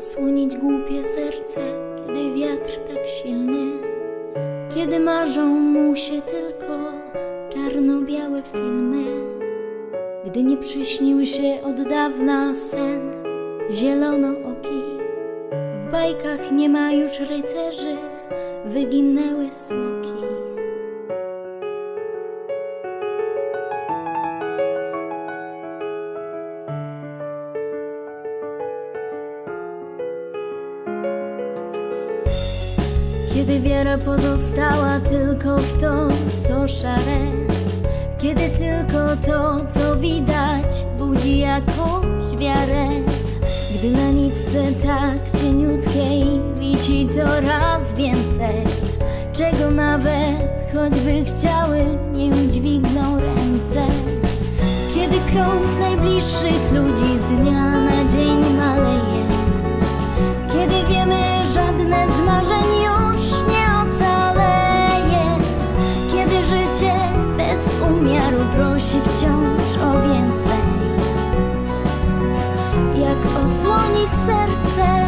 Osłonić głupie serce, kiedy wiatr tak silny, kiedy marzą mu się tylko czarno-białe filmy, gdy nie przyśnił się od dawna sen zielonooki. W bajkach nie ma już rycerzy, wyginęły smoki. Kiedy wiara pozostała tylko w to, co szare, kiedy tylko to, co widać, budzi jakąś wiarę, gdy na nitce tak cieniutkiej wisi coraz więcej, czego nawet choćby chciały, nie udźwigną ręce. Kiedy krąg najbliższych ludzi z dnia na dzień maleje, kiedy wiemy, żadne z marzeń już nie ocaleje, kiedy życie bez umiaru prosi wciąż o więcej. Jak osłonić serce?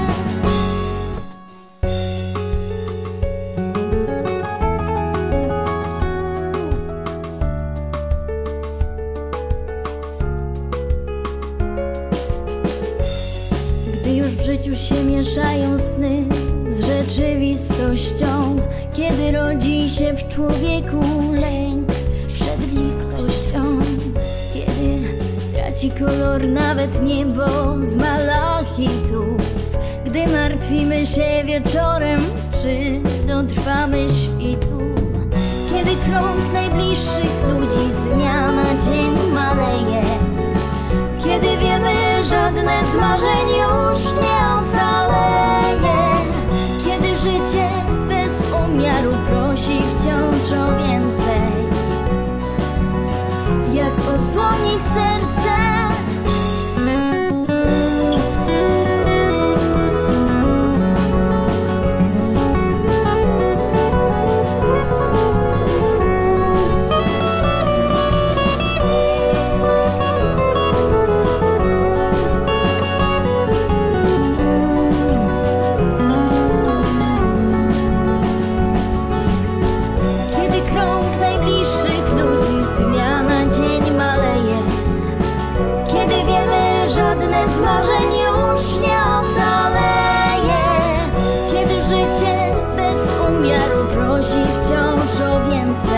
Gdy już w życiu się mieszają sny z rzeczywistością, kiedy rodzi się w człowieku lęk przed bliskością, kiedy traci kolor nawet niebo z malachitów, gdy martwimy się wieczorem, czy dotrwamy świtu, kiedy krąg najbliższych ludzi z dnia na dzień maleje, kiedy wiemy, żadne z marzeń już nie ocaleje, kiedy życie bez umiaru prosi wciąż o więcej. Jak osłonić serce? Żadne z marzeń już nie ocaleje, kiedy życie bez umiaru prosi wciąż o więcej.